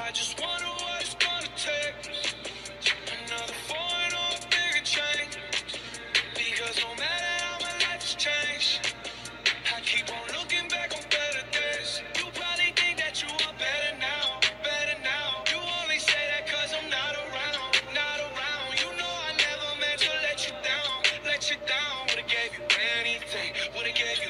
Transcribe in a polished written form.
I just wonder what it's gonna take. Another foreign or a bigger change. Because no matter how my life has changed, I keep on looking back on better days. You probably think that you are better now, better now. You only say that cause I'm not around, not around. You know I never meant to let you down, let you down. Would've gave you anything, would've gave you